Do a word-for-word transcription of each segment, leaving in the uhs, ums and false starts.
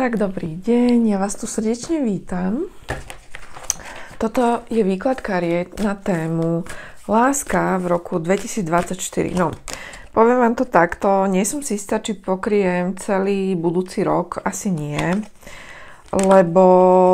Tak dobrý deň, ja vás tu srdečne vítam. Toto je výklad kariet na tému Láska v roku dvetisícdvadsaťštyri. No, poviem vám to takto, nie som si istá, či pokryjem celý budúci rok, asi nie, lebo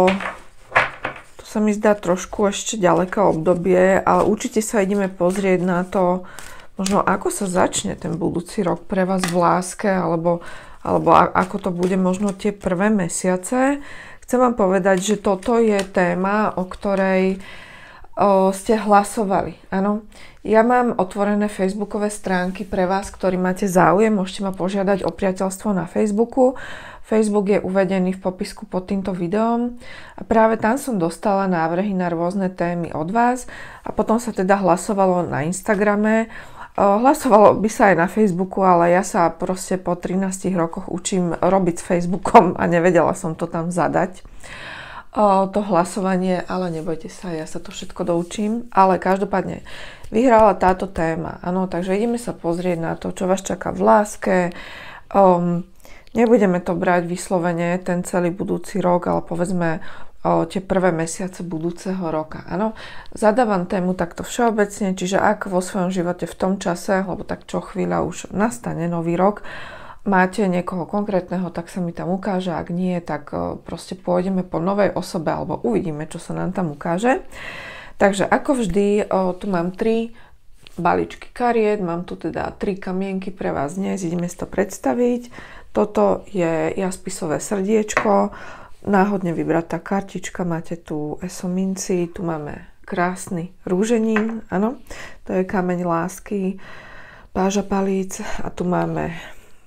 to sa mi zdá trošku ešte ďaleké obdobie, ale určite sa ideme pozrieť na to, možno ako sa začne ten budúci rok pre vás v láske, alebo alebo ako to bude možno tie prvé mesiace. Chcem vám povedať, že toto je téma, o ktorej o, ste hlasovali. Áno. Ja mám otvorené facebookové stránky pre vás, ktorí máte záujem. Môžete ma požiadať o priateľstvo na Facebooku. Facebook je uvedený v popisku pod týmto videom. A práve tam som dostala návrhy na rôzne témy od vás. A potom sa teda hlasovalo na Instagrame. Hlasovalo by sa aj na Facebooku, ale ja sa proste po trinástich rokoch učím robiť s Facebookom a nevedela som to tam zadať. To hlasovanie, ale nebojte sa, ja sa to všetko doučím. Ale každopádne vyhrala táto téma. Áno, takže ideme sa pozrieť na to, čo vás čaká v láske. Um, nebudeme to brať vyslovene ten celý budúci rok, ale povedzme o tie prvé mesiace budúceho roka. Áno, zadávam tému takto všeobecne, čiže ak vo svojom živote v tom čase, lebo tak čo chvíľa už nastane nový rok, máte niekoho konkrétneho, tak sa mi tam ukáže, ak nie, tak proste pôjdeme po novej osobe alebo uvidíme, čo sa nám tam ukáže. Takže ako vždy, tu mám tri balíčky kariet, mám tu teda tri kamienky pre vás dnes, ideme si to predstaviť. Toto je jaspisové srdiečko, náhodne vybratá kartička, máte tu esominci, tu máme krásny rúženín, áno, to je kameň lásky, páža palíc a tu máme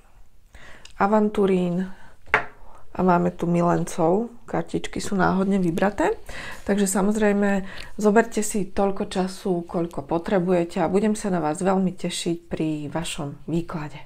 avanturín a máme tu milencov, kartičky sú náhodne vybraté, takže samozrejme zoberte si toľko času, koľko potrebujete a budem sa na vás veľmi tešiť pri vašom výklade.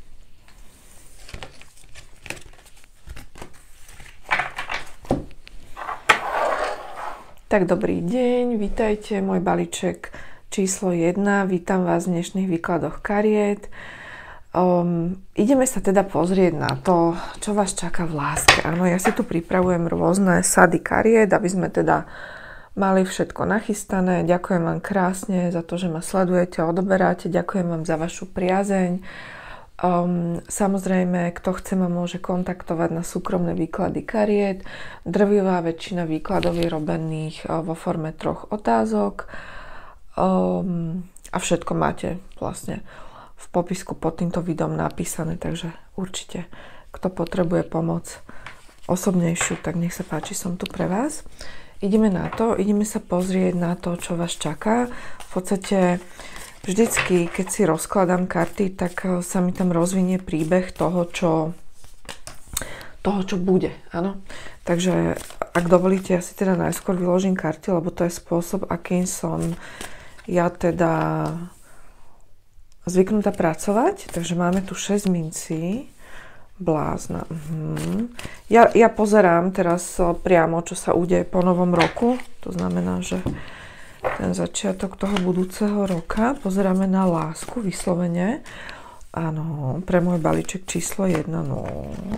Tak dobrý deň, vítajte, môj balíček číslo jedna, vítam vás v dnešných výkladoch kariet. Um, ideme sa teda pozrieť na to, čo vás čaká v láske. Áno, ja si tu pripravujem rôzne sady kariet, aby sme teda mali všetko nachystané. Ďakujem vám krásne za to, že ma sledujete a odoberáte, ďakujem vám za vašu priazeň. Um, samozrejme, kto chce, ma môže kontaktovať na súkromné výklady kariet. Drvivá väčšina výkladov je robených uh, vo forme troch otázok um, a všetko máte vlastne v popisku pod týmto videom napísané, takže určite, kto potrebuje pomoc osobnejšiu, tak nech sa páči, som tu pre vás. Ideme na to, ideme sa pozrieť na to, čo vás čaká. V podstate vždycky, keď si rozkladám karty, tak sa mi tam rozvinie príbeh toho, čo, toho, čo bude. Áno? Takže, ak dovolíte, ja si teda najskôr vyložím karty, lebo to je spôsob, akým som ja teda zvyknutá pracovať. Takže máme tu šesť mincí. Blázna. Mhm. Ja, ja pozerám teraz priamo, čo sa udeje po novom roku. To znamená, že ten začiatok toho budúceho roka. Pozeráme na lásku vyslovene. Áno, pre môj balíček číslo jedna. No.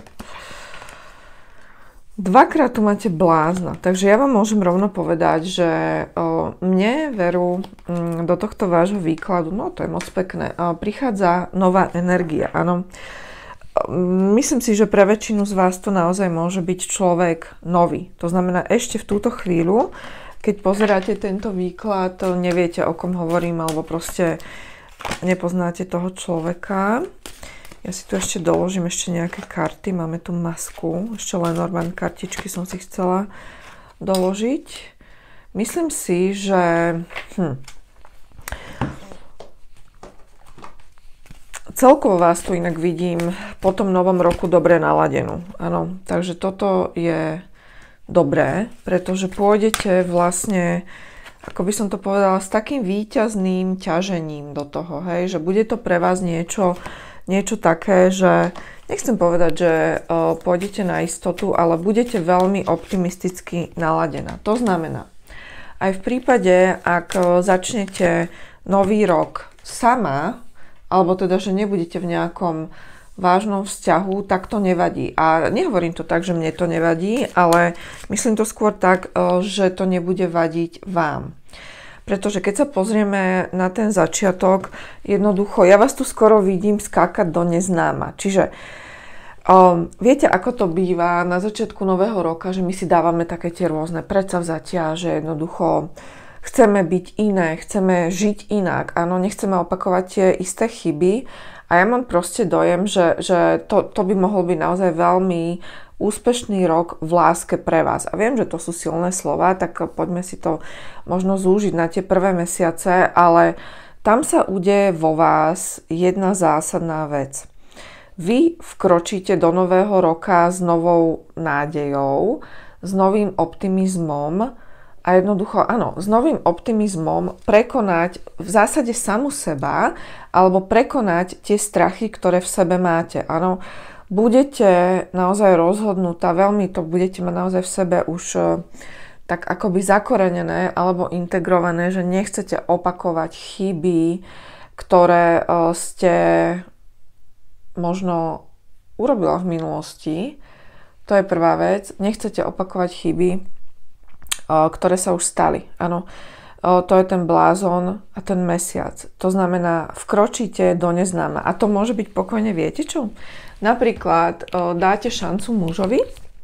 Dvakrát tu máte blázna. Takže ja vám môžem rovno povedať, že o, mne veru m, do tohto vášho výkladu, no to je moc pekné, o, prichádza nová energia. Áno. Myslím si, že pre väčšinu z vás to naozaj môže byť človek nový. To znamená, ešte v túto chvíľu, keď pozeráte tento výklad, neviete, o kom hovorím, alebo proste nepoznáte toho človeka. Ja si tu ešte doložím ešte nejaké karty. Máme tu masku. Ešte Lenormand kartičky som si chcela doložiť. Myslím si, že hm, celkovo vás tu inak vidím po tom novom roku dobre naladenú. Áno, takže toto je dobré, pretože pôjdete vlastne, ako by som to povedala, s takým víťazným ťažením do toho, hej, že bude to pre vás niečo, niečo také, že nechcem povedať, že uh, pôjdete na istotu, ale budete veľmi optimisticky naladená. To znamená, aj v prípade, ak uh, začnete nový rok sama, alebo teda, že nebudete v nejakom vážnom vzťahu, tak to nevadí. A nehovorím to tak, že mne to nevadí, ale myslím to skôr tak, že to nebude vadiť vám. Pretože keď sa pozrieme na ten začiatok, jednoducho, ja vás tu skoro vidím skákať do neznáma. Čiže um, viete, ako to býva na začiatku nového roka, že my si dávame také tie rôzne predsavzatia, že jednoducho chceme byť iné, chceme žiť inak, áno, nechceme opakovať tie isté chyby. A ja mám proste dojem, že, že to, to by mohol byť naozaj veľmi úspešný rok v láske pre vás. A viem, že to sú silné slova, tak poďme si to možno zúžiť na tie prvé mesiace, ale tam sa udeje vo vás jedna zásadná vec. Vy vkročíte do nového roka s novou nádejou, s novým optimizmom a jednoducho, áno, s novým optimizmom prekonať v zásade samu seba alebo prekonať tie strachy, ktoré v sebe máte. Áno, budete naozaj rozhodnutá, veľmi to budete mať naozaj v sebe už tak akoby zakorenené alebo integrované, že nechcete opakovať chyby, ktoré ste možno urobila v minulosti. To je prvá vec. Nechcete opakovať chyby, ktoré sa už stali. Áno, to je ten blázon a ten mesiac. To znamená, vkročíte do neznáma. A to môže byť pokojne, viete čo? Napríklad dáte šancu mužovi,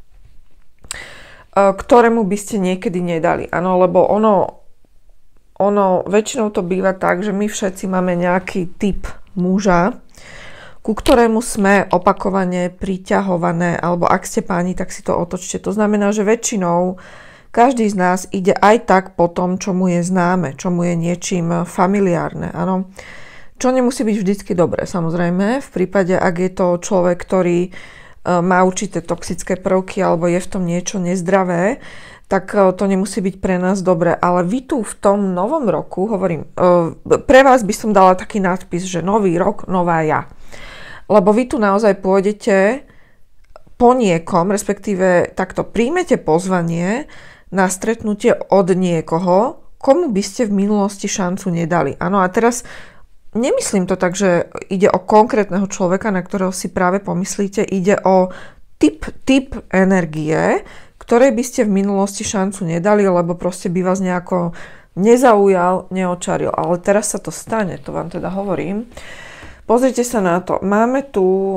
ktorému by ste niekedy nedali. Áno, lebo ono, ono, väčšinou to býva tak, že my všetci máme nejaký typ muža, ku ktorému sme opakovane priťahované, alebo ak ste páni, tak si to otočte. To znamená, že väčšinou každý z nás ide aj tak po tom, čo mu je známe, čo mu je niečím familiárne, áno. Čo nemusí byť vždycky dobré, samozrejme. V prípade, ak je to človek, ktorý má určité toxické prvky alebo je v tom niečo nezdravé, tak to nemusí byť pre nás dobré. Ale vy tu v tom novom roku, hovorím, pre vás by som dala taký nadpis, že nový rok, nová ja. Lebo vy tu naozaj pôjdete po niekom, respektíve takto príjmete pozvanie na stretnutie od niekoho, komu by ste v minulosti šancu nedali. Áno, a teraz nemyslím to tak, že ide o konkrétneho človeka, na ktorého si práve pomyslíte, ide o typ, typ energie, ktorej by ste v minulosti šancu nedali, lebo proste by vás nejako nezaujal, neočaril. Ale teraz sa to stane, to vám teda hovorím. Pozrite sa na to. Máme tu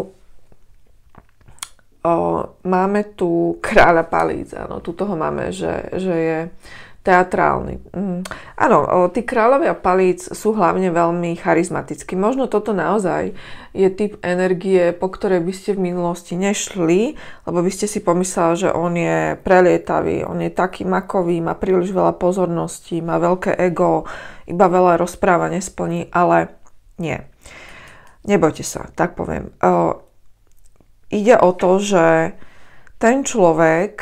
O, máme tu kráľa palíc, áno, tu toho máme, že, že je teatrálny. Mm. Áno, o, tí kráľovia palíc sú hlavne veľmi charizmatickí. Možno toto naozaj je typ energie, po ktorej by ste v minulosti nešli, lebo by ste si pomysleli, že on je prelietavý, on je taký makový, má príliš veľa pozorností, má veľké ego, iba veľa rozpráva nesplní, ale nie. Nebojte sa, tak poviem. O, Ide o to, že ten človek,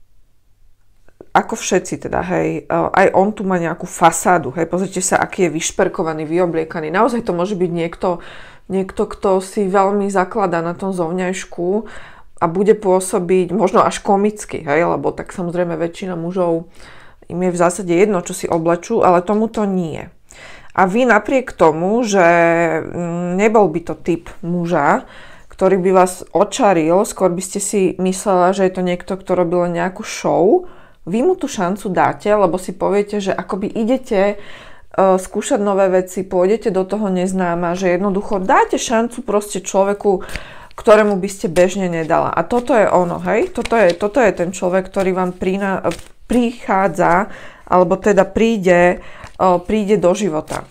ako všetci teda, hej, aj on tu má nejakú fasádu, hej, pozrite sa, aký je vyšperkovaný, vyobliekaný. Naozaj to môže byť niekto, niekto, kto si veľmi zakladá na tom zovňajšku a bude pôsobiť možno až komicky, hej, lebo tak samozrejme väčšina mužov im je v zásade jedno, čo si oblečú, ale tomu to nie. A vy napriek tomu, že nebol by to typ muža, ktorý by vás očaril, skôr by ste si myslela, že je to niekto, kto robil nejakú show, vy mu tú šancu dáte, lebo si poviete, že akoby idete uh, skúšať nové veci, pôjdete do toho neznáma, že jednoducho dáte šancu proste človeku, ktorému by ste bežne nedala. A toto je ono, hej? Toto je, toto je ten človek, ktorý vám prína, prichádza, alebo teda príde, uh, príde do života.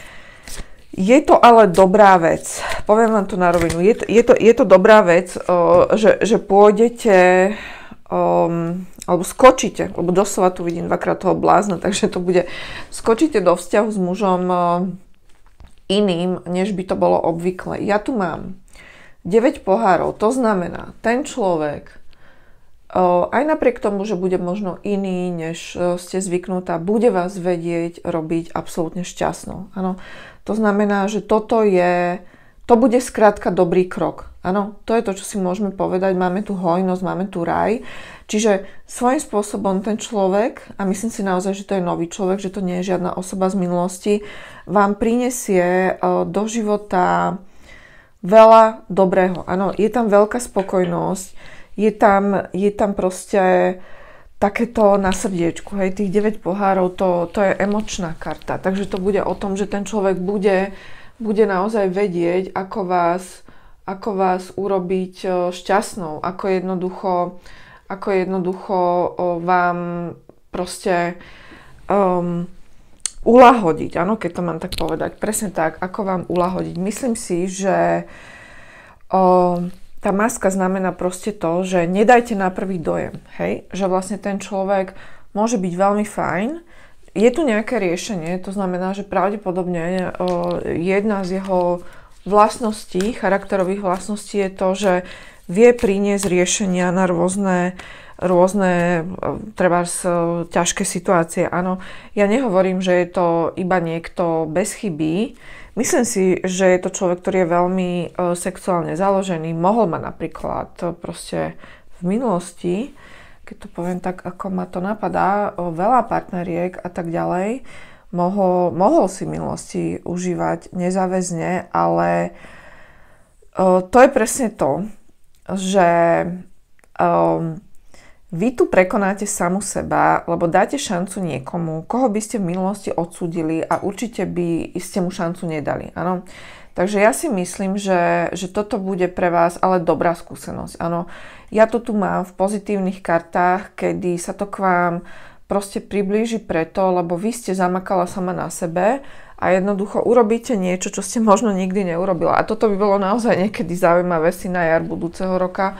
Je to ale dobrá vec, poviem vám to na rovinu, je to, je to, je to dobrá vec, že, že pôjdete, um, alebo skočíte, lebo doslova tu vidím dvakrát toho blázna, takže to bude, skočíte do vzťahu s mužom iným, než by to bolo obvykle. Ja tu mám deväť pohárov, to znamená, ten človek, aj napriek tomu, že bude možno iný, než ste zvyknutá, bude vás vedieť robiť absolútne šťastnou. Áno. To znamená, že toto je, to bude skrátka dobrý krok. Áno, to je to, čo si môžeme povedať. Máme tu hojnosť, máme tu raj. Čiže svojím spôsobom ten človek, a myslím si naozaj, že to je nový človek, že to nie je žiadna osoba z minulosti, vám prinesie do života veľa dobrého. Áno, je tam veľká spokojnosť, je tam, je tam proste takéto na srdiečku, hej, tých deväť pohárov, to, to je emočná karta, takže to bude o tom, že ten človek bude, bude naozaj vedieť, ako vás, ako vás urobiť šťastnou, ako jednoducho, ako jednoducho vám proste um, ulahodiť, áno, keď to mám tak povedať, presne tak, ako vám ulahodiť. Myslím si, že um, tá maska znamená proste to, že nedajte na prvý dojem, hej? Že vlastne ten človek môže byť veľmi fajn. Je tu nejaké riešenie, to znamená, že pravdepodobne o, jedna z jeho vlastností, charakterových vlastností je to, že vie priniesť riešenia na rôzne, rôzne trebárs ťažké situácie. Áno, ja nehovorím, že je to iba niekto bez chyby. Myslím si, že je to človek, ktorý je veľmi e, sexuálne založený. Mohol ma napríklad e, proste v minulosti, keď to poviem tak, ako ma to napadá, o veľa partneriek a tak ďalej, mohol, mohol si v minulosti užívať nezáväzne, ale e, to je presne to, že e, vy tu prekonáte samu seba, lebo dáte šancu niekomu, koho by ste v minulosti odsúdili a určite by ste mu šancu nedali. Áno? Takže ja si myslím, že, že toto bude pre vás ale dobrá skúsenosť. Áno? Ja to tu mám v pozitívnych kartách, kedy sa to k vám proste priblíži preto, lebo vy ste zamakala sama na sebe a jednoducho urobíte niečo, čo ste možno nikdy neurobila. A toto by bolo naozaj niekedy zaujímavé si na jar budúceho roka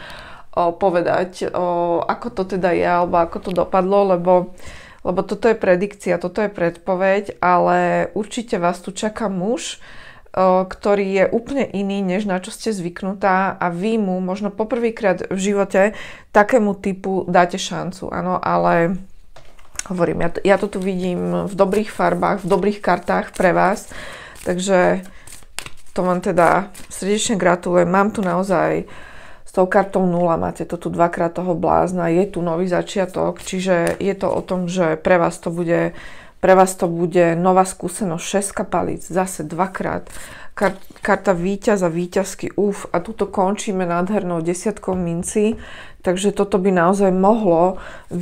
povedať, o, ako to teda je, alebo ako to dopadlo, lebo, lebo toto je predikcia, toto je predpoveď, ale určite vás tu čaká muž, o, ktorý je úplne iný, než na čo ste zvyknutá a vy mu možno poprvýkrát v živote takému typu dáte šancu, áno, ale hovorím, ja to, ja to tu vidím v dobrých farbách, v dobrých kartách pre vás, takže to vám teda srdečne gratulujem, mám tu naozaj tou kartou nula, máte to tu dvakrát toho blázna, je tu nový začiatok, čiže je to o tom, že pre vás to bude, pre vás to bude nová skúsenosť, šestka palíc, zase dvakrát, Kar, karta víťaza, víťazky, uf, a tuto končíme nádhernou desiatkou minci, takže toto by naozaj mohlo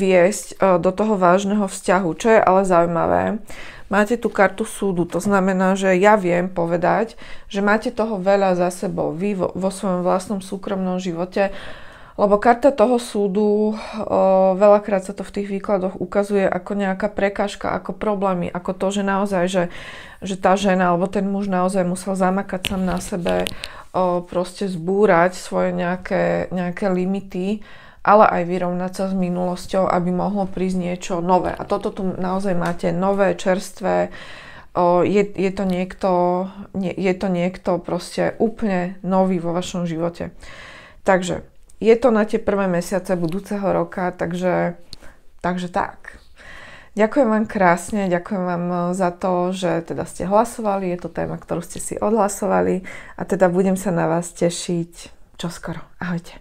viesť do toho vážneho vzťahu, čo je ale zaujímavé. Máte tu kartu súdu, to znamená, že ja viem povedať, že máte toho veľa za sebou, vy vo, vo svojom vlastnom súkromnom živote, lebo karta toho súdu, o, veľakrát sa to v tých výkladoch ukazuje ako nejaká prekážka, ako problémy, ako to, že naozaj, že, že tá žena alebo ten muž naozaj musel zamakať sám na sebe, o, proste zbúrať svoje nejaké, nejaké limity, ale aj vyrovnať sa s minulosťou, aby mohlo prísť niečo nové. A toto tu naozaj máte nové, čerstvé, o, je, je, to niekto, nie, je to niekto proste úplne nový vo vašom živote. Takže je to na tie prvé mesiace budúceho roka, takže, takže tak. Ďakujem vám krásne, ďakujem vám za to, že teda ste hlasovali, je to téma, ktorú ste si odhlasovali a teda budem sa na vás tešiť čoskoro. Ahojte.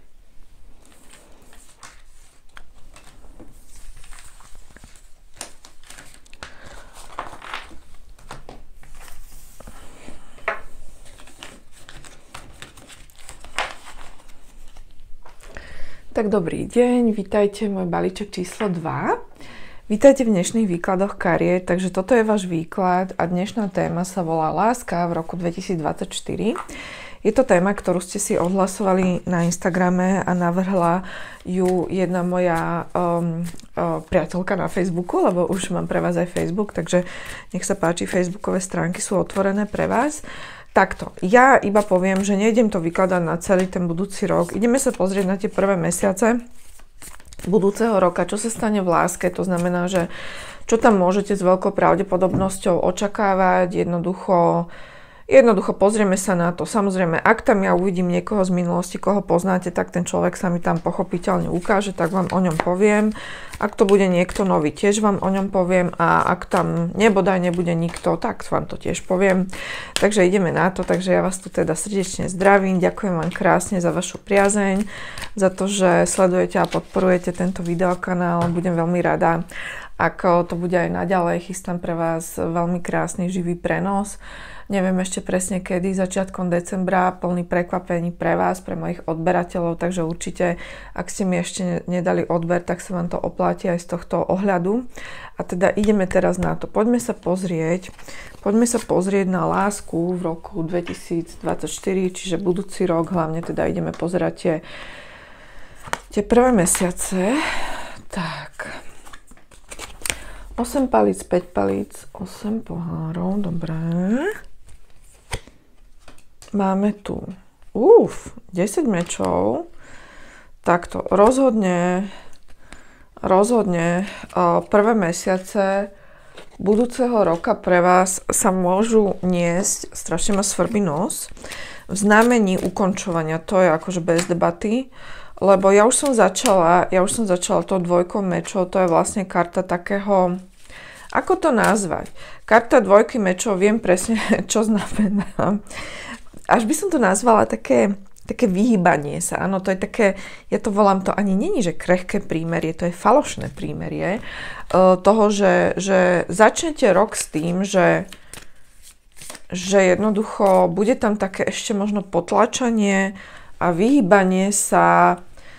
Tak dobrý deň, vítajte, môj balíček číslo dva. Vítajte v dnešných výkladoch kariet, takže toto je váš výklad a dnešná téma sa volá Láska v roku dvetisícdvadsaťštyri. Je to téma, ktorú ste si odhlasovali na Instagrame a navrhla ju jedna moja um, um, priateľka na Facebooku, lebo už mám pre vás aj Facebook, takže nech sa páči, Facebookové stránky sú otvorené pre vás. Takto, ja iba poviem, že nejdem to vykladať na celý ten budúci rok. Ideme sa pozrieť na tie prvé mesiace budúceho roka, čo sa stane v láske. To znamená, že čo tam môžete s veľkou pravdepodobnosťou očakávať. Jednoducho, jednoducho pozrieme sa na to. Samozrejme, ak tam ja uvidím niekoho z minulosti, koho poznáte, tak ten človek sa mi tam pochopiteľne ukáže, tak vám o ňom poviem. Ak to bude niekto nový, tiež vám o ňom poviem a ak tam nebodaj nebude nikto, tak vám to tiež poviem. Takže ideme na to, takže ja vás tu teda srdečne zdravím, ďakujem vám krásne za vašu priazeň, za to, že sledujete a podporujete tento videokanál, budem veľmi rada. ako to bude aj naďalej. Chystám pre vás veľmi krásny živý prenos. Neviem ešte presne kedy, začiatkom decembra, plný prekvapení pre vás, pre mojich odberateľov, takže určite, ak ste mi ešte nedali odber, tak sa vám to oplatí aj z tohto ohľadu. A teda ideme teraz na to. Poďme sa pozrieť, poďme sa pozrieť na lásku v roku dvetisícdvadsaťštyri, čiže budúci rok, hlavne teda ideme pozerať tie, tie prvé mesiace. Tak... osem palíc, päť palíc, osem pohárov, dobré. Máme tu uf, desať mečov. Takto, rozhodne, rozhodne prvé mesiace budúceho roka pre vás sa môžu niesť, strašne ma svrbí nos, v znamení ukončovania. To je akože bez debaty. Lebo ja už som začala, ja už som začala to dvojkou mečov, to je vlastne karta takého, ako to nazvať? Karta dvojky mečov, viem presne, čo znamená. Až by som to nazvala také, také vyhýbanie sa, áno, to je také, ja to volám, to ani není, že krehké prímerie, to je falošné prímerie, toho, že, že začnete rok s tým, že, že jednoducho bude tam také ešte možno potlačanie, a vyhýbanie sa,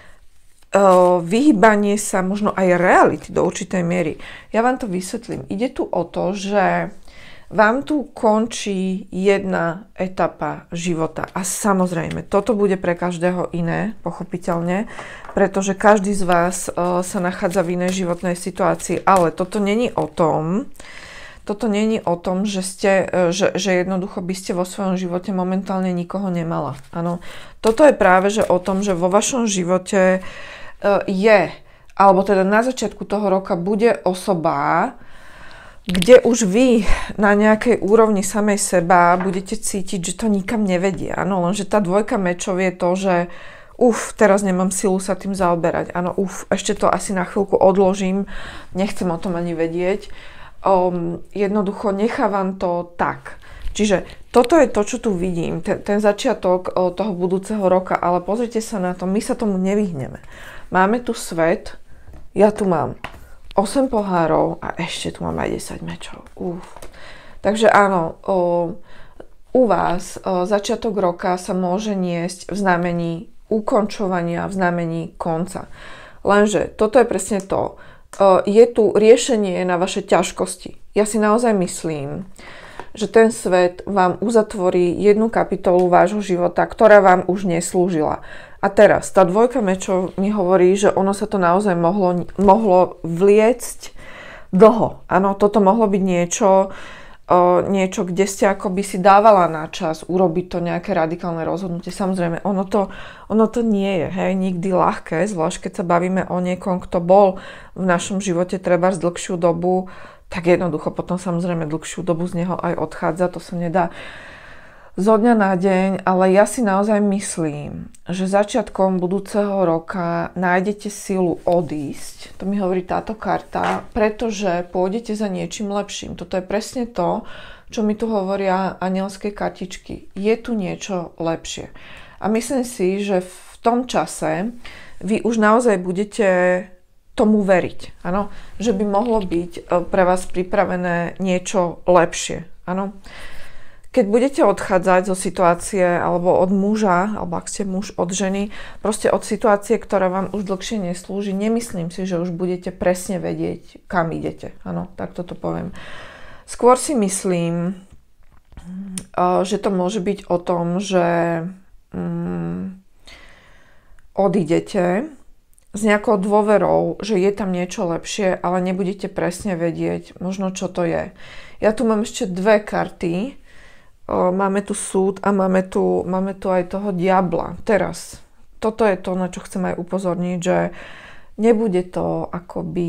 uh, vyhýbanie sa možno aj reality do určitej miery. Ja vám to vysvetlím. Ide tu o to, že vám tu končí jedna etapa života. A samozrejme, toto bude pre každého iné, pochopiteľne, pretože každý z vás uh, sa nachádza v inej životnej situácii. Ale toto není o tom, Toto není o tom, že, ste, že, že jednoducho by ste vo svojom živote momentálne nikoho nemala. Áno. Toto je práve že o tom, že vo vašom živote je, alebo teda na začiatku toho roka bude osoba, kde už vy na nejakej úrovni samej seba budete cítiť, že to nikam nevedie. Áno, lenže tá dvojka mečov je to, že uf, teraz nemám silu sa tým zaoberať. Áno, uf, ešte to asi na chvíľku odložím, nechcem o tom ani vedieť. Um, jednoducho nechávam to tak. Čiže toto je to, čo tu vidím, ten, ten začiatok uh, toho budúceho roka, ale pozrite sa na to, my sa tomu nevyhneme. Máme tu svet, ja tu mám osem pohárov a ešte tu mám aj desať mečov. Uf. Takže áno, uh, u vás uh, začiatok roka sa môže niesť v znamení ukončovania, v znamení konca. Lenže toto je presne to, je tu riešenie na vaše ťažkosti. Ja si naozaj myslím, že ten svet vám uzatvorí jednu kapitolu vášho života, ktorá vám už neslúžila. A teraz, tá dvojka mečov mi hovorí, že ono sa to naozaj mohlo, mohlo vliecť dlho. Áno, toto mohlo byť niečo, niečo, kde ste akoby si dávala na čas urobiť to nejaké radikálne rozhodnutie. Samozrejme, ono to, ono to nie je, hej, nikdy ľahké, zvlášť keď sa bavíme o niekom, kto bol v našom živote trebárs dlhšiu dobu, tak jednoducho potom samozrejme dlhšiu dobu z neho aj odchádza, to sa nedá zo dňa na deň, ale ja si naozaj myslím, že začiatkom budúceho roka nájdete silu odísť, to mi hovorí táto karta, pretože pôjdete za niečím lepším. Toto je presne to, čo mi tu hovoria anielské kartičky. Je tu niečo lepšie. A myslím si, že v tom čase vy už naozaj budete tomu veriť, áno? Že by mohlo byť pre vás pripravené niečo lepšie. Áno? Keď budete odchádzať zo situácie alebo od muža, alebo ak ste muž od ženy, proste od situácie, ktorá vám už dlhšie neslúži, nemyslím si, že už budete presne vedieť, kam idete. Áno, tak toto poviem. Skôr si myslím, že to môže byť o tom, že um, odídete s nejakou dôverou, že je tam niečo lepšie, ale nebudete presne vedieť možno, čo to je. Ja tu mám ešte dve karty. Máme tu súd a máme tu, máme tu aj toho diabla. Teraz, toto je to, na čo chcem aj upozorniť, že nebude to akoby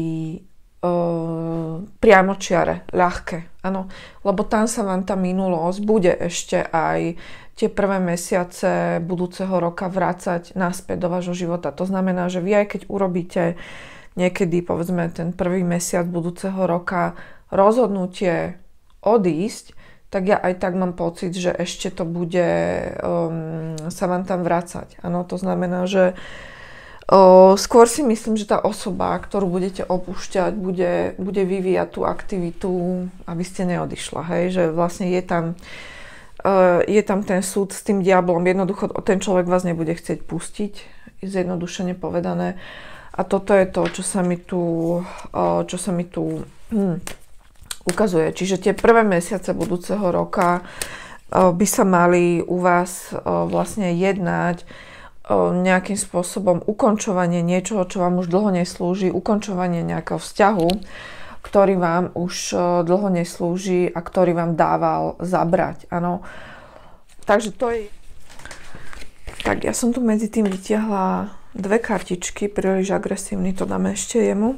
uh, priamočiare, ľahké. Áno, lebo tam sa vám tá minulosť bude ešte aj tie prvé mesiace budúceho roka vrácať naspäť do vášho života. To znamená, že vy aj keď urobíte niekedy, povedzme, ten prvý mesiac budúceho roka rozhodnutie odísť, tak ja aj tak mám pocit, že ešte to bude um, sa vám tam vracať. Áno, to znamená, že O, skôr si myslím, že tá osoba, ktorú budete opúšťať, bude, bude vyvíjať tú aktivitu, aby ste neodišla, hej, že vlastne je tam, uh, je tam ten súd s tým diablom, jednoducho ten človek vás nebude chcieť pustiť, zjednodušene povedané. A toto je to, čo sa mi tu, uh, čo sa mi tu hm, ukazuje. Čiže tie prvé mesiace budúceho roka uh, by sa mali u vás uh, vlastne jednať nejakým spôsobom ukončovanie niečoho, čo vám už dlho neslúži, ukončovanie nejakého vzťahu, ktorý vám už dlho neslúži a ktorý vám dával zabrať. Áno. Takže to je... Tak ja som tu medzi tým vytiahla dve kartičky, príliš agresívny, to dáme ešte jemu.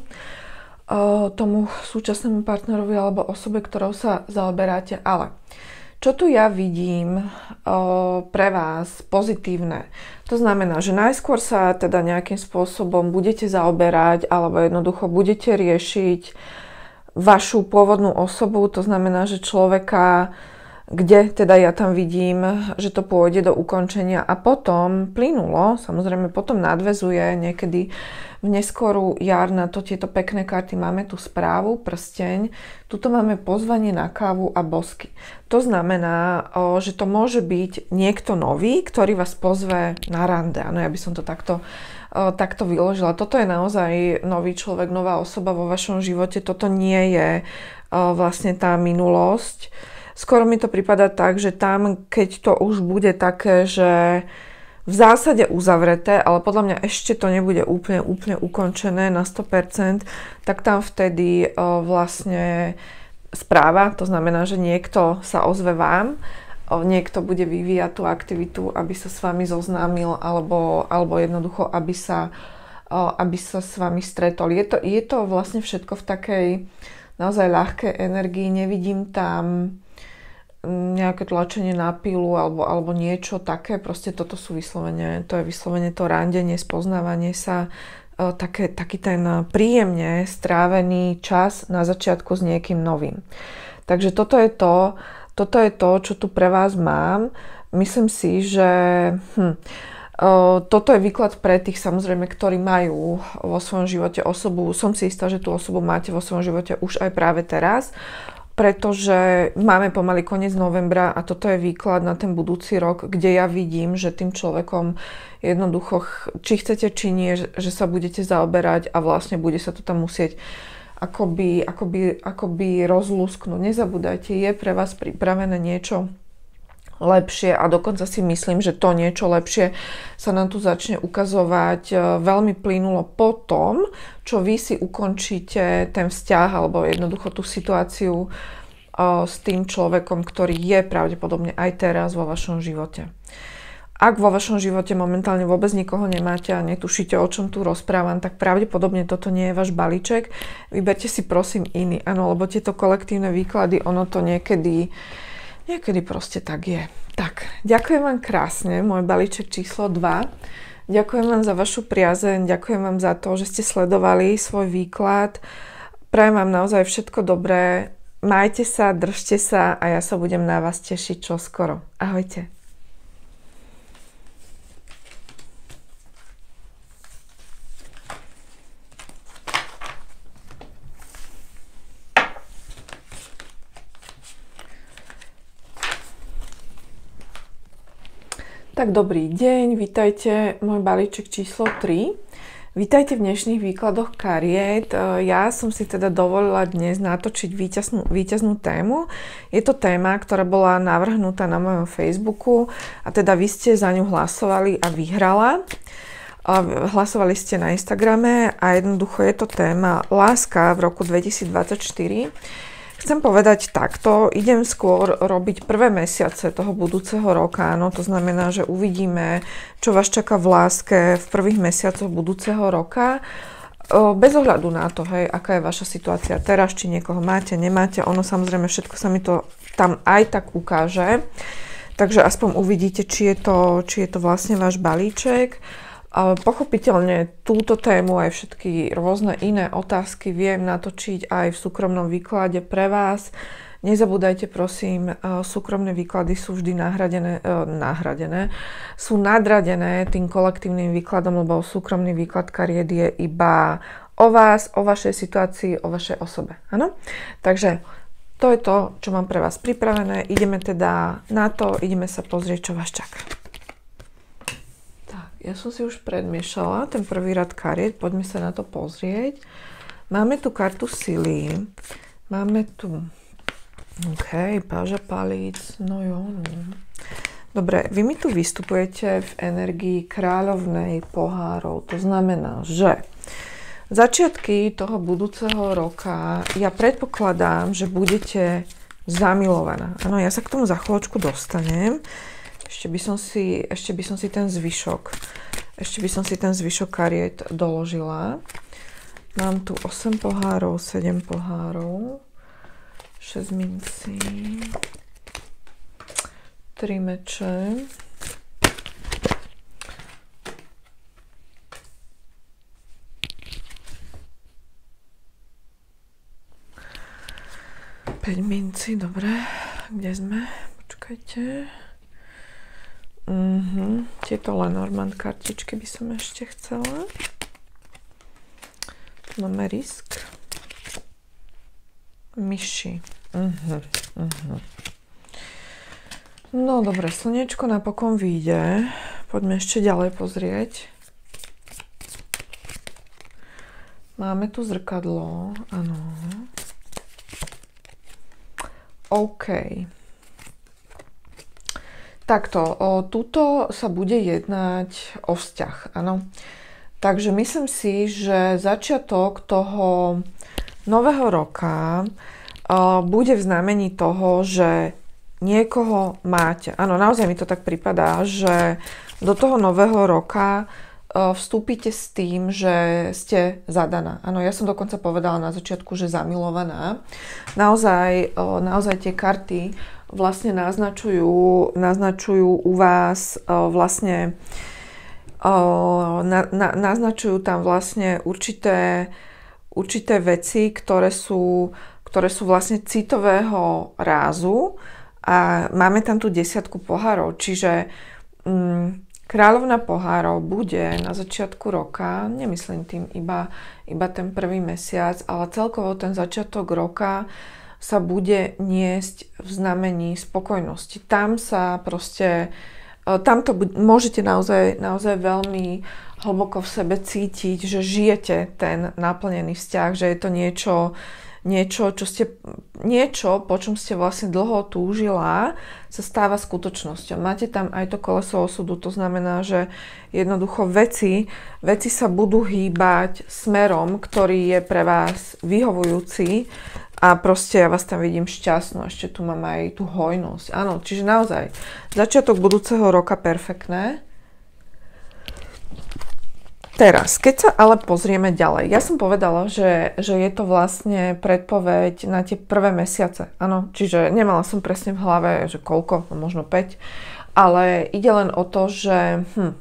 Tomu súčasnému partnerovi alebo osobe, ktorou sa zaoberáte, ale čo tu ja vidím o, pre vás pozitívne? To znamená, že najskôr sa teda nejakým spôsobom budete zaoberať alebo jednoducho budete riešiť vašu pôvodnú osobu, to znamená, že človeka, kde teda ja tam vidím, že to pôjde do ukončenia a potom plynulo, samozrejme potom nadväzuje niekedy v neskorú jar na to tieto pekné karty. Máme tu správu, prsteň, tuto máme pozvanie na kávu a bosky. To znamená, že to môže byť niekto nový, ktorý vás pozve na rande. Áno, ja by som to takto, takto vyložila. Toto je naozaj nový človek, nová osoba vo vašom živote. Toto nie je vlastne tá minulosť. Skoro mi to prípada tak, že tam, keď to už bude také, že v zásade uzavreté, ale podľa mňa ešte to nebude úplne, úplne ukončené na sto percent, tak tam vtedy o, vlastne správa, to znamená, že niekto sa ozve vám, o, niekto bude vyvíjať tú aktivitu, aby sa s vami zoznámil, alebo, alebo jednoducho, aby sa, o, aby sa s vami stretol. Je to, je to vlastne všetko v takej naozaj ľahkej energii, nevidím tam nejaké tlačenie na pilu alebo, alebo niečo také, proste toto sú vyslovene, to je vyslovene to randenie, spoznávanie sa, e, také, taký ten príjemne strávený čas na začiatku s niekým novým. Takže toto je to, toto je to, čo tu pre vás mám. Myslím si, že hm, e, toto je výklad pre tých samozrejme, ktorí majú vo svojom živote osobu, som si istá, že tú osobu máte vo svojom živote už aj práve teraz, pretože máme pomaly koniec novembra a toto je výklad na ten budúci rok, kde ja vidím, že tým človekom jednoducho, či chcete, či nie, že sa budete zaoberať a vlastne bude sa to tam musieť akoby, akoby, akoby rozlúsknuť. Nezabúdajte, je pre vás pripravené niečo lepšie a dokonca si myslím, že to niečo lepšie sa nám tu začne ukazovať veľmi plynulo po tom, čo vy si ukončíte ten vzťah alebo jednoducho tú situáciu s tým človekom, ktorý je pravdepodobne aj teraz vo vašom živote. Ak vo vašom živote momentálne vôbec nikoho nemáte a netušíte, o čom tu rozprávam, tak pravdepodobne toto nie je váš balíček. Vyberte si prosím iný, áno, lebo tieto kolektívne výklady, ono to niekedy Niekedy proste tak je. Tak, ďakujem vám krásne, môj balíček číslo dva. Ďakujem vám za vašu priazeň, ďakujem vám za to, že ste sledovali svoj výklad. Prajem vám naozaj všetko dobré. Majte sa, držte sa a ja sa budem na vás tešiť čoskoro. Ahojte. Tak dobrý deň, vítajte, môj balíček číslo tri. Vítajte v dnešných výkladoch kariet. Ja som si teda dovolila dnes natočiť víťaznú, víťaznú tému. Je to téma, ktorá bola navrhnutá na mojom Facebooku a teda vy ste za ňu hlasovali a vyhrala. Hlasovali ste na Instagrame a jednoducho je to téma Láska v roku dvetisícdvadsaťštyri. Chcem povedať takto, idem skôr robiť prvé mesiace toho budúceho roka, no to znamená, že uvidíme, čo vás čaká v láske v prvých mesiacoch budúceho roka. Bez ohľadu na to, hej, aká je vaša situácia teraz, či niekoho máte, nemáte, ono samozrejme všetko sa mi to tam aj tak ukáže, takže aspoň uvidíte, či je to, či je to vlastne váš balíček. Pochopiteľne túto tému aj všetky rôzne iné otázky viem natočiť aj v súkromnom výklade pre vás. Nezabúdajte, prosím, súkromné výklady sú vždy nahradené, nahradené, sú nadradené tým kolektívnym výkladom, lebo súkromný výklad kariet je iba o vás, o vašej situácii, o vašej osobe. Áno? Takže to je to, čo mám pre vás pripravené. Ideme teda na to, ideme sa pozrieť, čo vás čaká. Tak, ja som si už predmiešala ten prvý rad kariet, poďme sa na to pozrieť. Máme tu kartu sily, máme tu OK, páža palíc, no jo, no. Dobre, vy mi tu vystupujete v energii kráľovnej pohárov. To znamená, že začiatky toho budúceho roka ja predpokladám, že budete zamilovaná. Áno, ja sa k tomu za chvíľočku dostanem. Ešte by som si, ešte by som si ten zvyšok, ešte by som si ten zvyšok kariet doložila. Mám tu osem pohárov, sedem pohárov. šesť mincí, tri meče, päť mincí, dobre, kde sme? Počkajte. Uh-huh. Tieto Lenormand kartičky by som ešte chcela. Tu máme risk. Myši. Uh-huh, uh-huh. No dobre, slniečko napokon vyjde. Poďme ešte ďalej pozrieť. Máme tu zrkadlo, áno. OK. Takto, o, tuto sa bude jednať o vzťah, áno. Takže myslím si, že začiatok toho nového roka uh, bude v znamení toho, že niekoho máte. Áno, naozaj mi to tak pripadá, že do toho nového roka uh, vstúpite s tým, že ste zadaná. Áno, ja som dokonca povedala na začiatku, že zamilovaná. Naozaj, uh, naozaj tie karty vlastne naznačujú, naznačujú u vás uh, vlastne uh, na, na, naznačujú tam vlastne určité určité veci, ktoré sú, ktoré sú vlastne citového rázu a máme tam tú desiatku pohárov, čiže mm, kráľovna pohárov bude na začiatku roka, nemyslím tým iba, iba ten prvý mesiac, ale celkovo ten začiatok roka sa bude niesť v znamení spokojnosti. Tam sa proste, tam to môžete naozaj, naozaj veľmi hlboko v sebe cítiť, že žijete ten naplnený vzťah, že je to niečo, niečo, čo ste, niečo, po čom ste vlastne dlho túžila, sa stáva skutočnosťou. Máte tam aj to koleso osudu, to znamená, že jednoducho veci, veci sa budú hýbať smerom, ktorý je pre vás vyhovujúci a proste ja vás tam vidím šťastnú. Ešte tu mám aj tú hojnosť. Áno, čiže naozaj začiatok budúceho roka perfektné. Teraz, keď sa ale pozrieme ďalej, ja som povedala, že, že je to vlastne predpoveď na tie prvé mesiace, áno, čiže nemala som presne v hlave, že koľko, možno päť, ale ide len o to, že hm,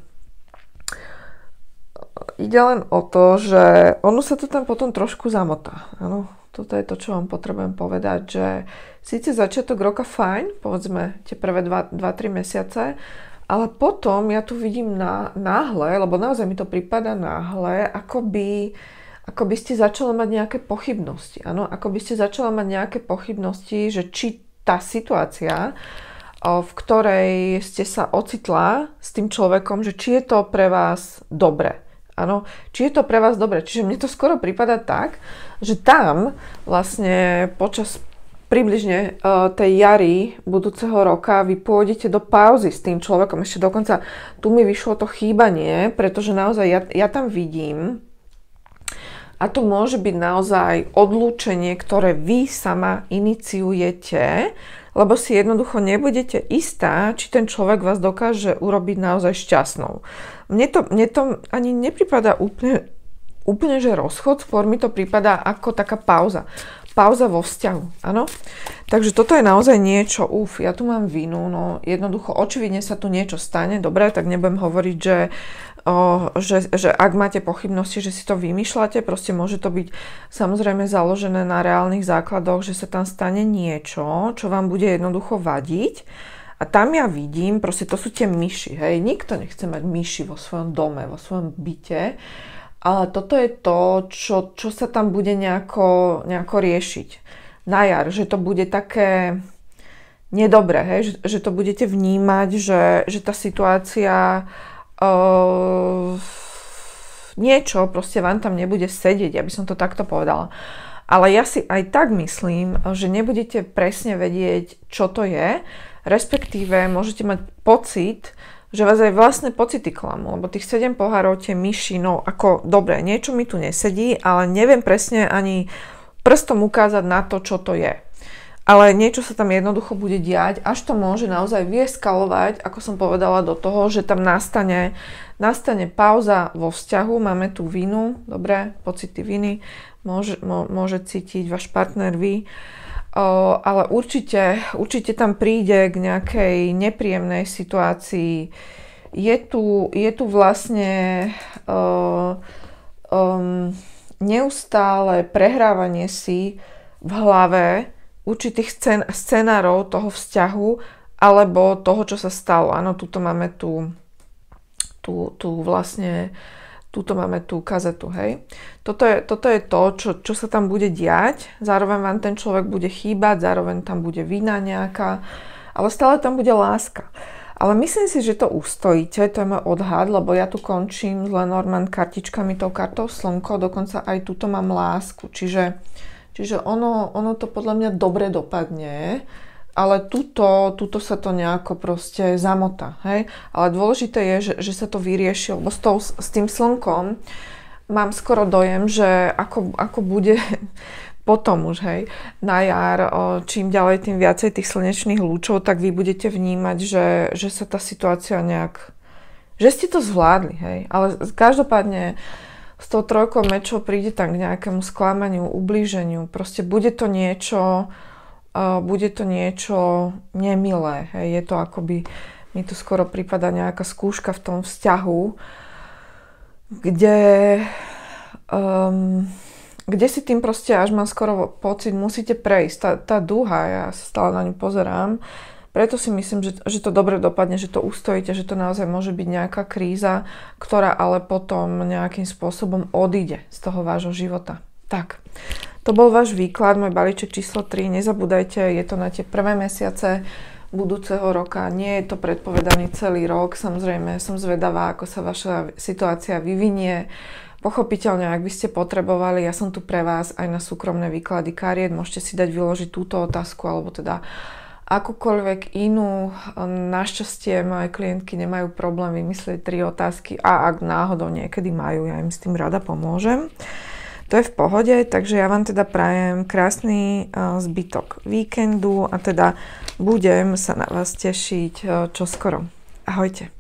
ide len o to, že ono sa to tam potom trošku zamotá, áno, toto je to, čo vám potrebujem povedať, že síce začiatok roka fajn, povedzme tie prvé dva tri mesiace, ale potom ja tu vidím na, náhle, lebo naozaj mi to prípada náhle, ako by, ako by ste začala mať nejaké pochybnosti. Áno, ako by ste začala mať nejaké pochybnosti, že či tá situácia, v ktorej ste sa ocitla s tým človekom, že či je to pre vás dobre. Áno, či je to pre vás dobre. Čiže mne to skoro prípada tak, že tam vlastne počas približne uh, tej jary budúceho roka vy pôjdete do pauzy s tým človekom. Ešte dokonca tu mi vyšlo to chýbanie, pretože naozaj ja, ja tam vidím a to môže byť naozaj odlúčenie, ktoré vy sama iniciujete, lebo si jednoducho nebudete istá, či ten človek vás dokáže urobiť naozaj šťastnou. Mne to, mne to ani nepripadá úplne, úplne, že rozchod, skôr mi to prípada ako taká pauza. pauza vo vzťahu, áno? Takže toto je naozaj niečo, uf, ja tu mám vinu, no jednoducho, očividne sa tu niečo stane, dobre, tak nebudem hovoriť, že, o, že, že ak máte pochybnosti, že si to vymýšľate, proste môže to byť samozrejme založené na reálnych základoch, že sa tam stane niečo, čo vám bude jednoducho vadiť. A tam ja vidím, proste to sú tie myši, hej, nikto nechce mať myši vo svojom dome, vo svojom byte, ale toto je to, čo, čo sa tam bude nejako, nejako riešiť na jar, že to bude také nedobré, hej? Že, že to budete vnímať, že, že tá situácia uh, niečo proste vám tam nebude sedieť, aby som to takto povedala. Ale ja si aj tak myslím, že nebudete presne vedieť, čo to je, respektíve môžete mať pocit, že vás aj vlastné pocity klamú, lebo tých sedem pohárov, tie myši, no ako, dobre, niečo mi tu nesedí, ale neviem presne ani prstom ukázať na to, čo to je. Ale niečo sa tam jednoducho bude diať, až to môže naozaj vyeskalovať, ako som povedala, do toho, že tam nastane, nastane pauza vo vzťahu, máme tu vinu, dobre, pocity viny, môže, môže cítiť váš partner, vy, o, ale určite, určite tam príde k nejakej nepríjemnej situácii. Je tu, je tu vlastne o, um, neustále prehrávanie si v hlave určitých scén- scenárov toho vzťahu alebo toho, čo sa stalo. Áno, tuto máme tú, tú, tú vlastne, tuto máme tú kazetu, hej. Toto je, toto je to, čo, čo sa tam bude diať. Zároveň vám ten človek bude chýbať, zároveň tam bude vina nejaká, ale stále tam bude láska. Ale myslím si, že to ustojíte, to je môj odhad, lebo ja tu končím s Lenormand kartičkami, tou kartou slnko, dokonca aj tuto mám lásku. Čiže, čiže ono, ono to podľa mňa dobre dopadne, ale tuto, tuto sa to nejako proste zamotá. Hej? Ale dôležité je, že, že sa to vyrieši, lebo s, tou, s tým slnkom mám skoro dojem, že ako, ako bude... Potom už, hej, na jar, čím ďalej, tým viacej tých slnečných lúčov, tak vy budete vnímať, že, že sa tá situácia nejak, že ste to zvládli, hej. Ale každopádne s tou trojkou mečov príde tam k nejakému sklamaniu, ublíženiu. Proste bude to niečo, bude to niečo nemilé, hej. Je to akoby, mi tu skoro prípada nejaká skúška v tom vzťahu, kde... Um, kde si tým proste, až mám skoro pocit, musíte prejsť. Tá, tá dúha, ja sa stále na ňu pozerám, preto si myslím, že, že to dobre dopadne, že to ustojíte, že to naozaj môže byť nejaká kríza, ktorá ale potom nejakým spôsobom odíde z toho vášho života. Tak, to bol váš výklad, môj balíček číslo tri. Nezabúdajte, je to na tie prvé mesiace budúceho roka. Nie je to predpovedaný celý rok. Samozrejme, som zvedavá, ako sa vaša situácia vyvinie. Pochopiteľne, ak by ste potrebovali, ja som tu pre vás aj na súkromné výklady kariet, môžete si dať vyložiť túto otázku, alebo teda akúkoľvek inú. Našťastie moje klientky nemajú problém vymyslieť tri otázky a ak náhodou niekedy majú, ja im s tým rada pomôžem. To je v pohode, takže ja vám teda prajem krásny zbytok víkendu a teda budem sa na vás tešiť čoskoro. Ahojte.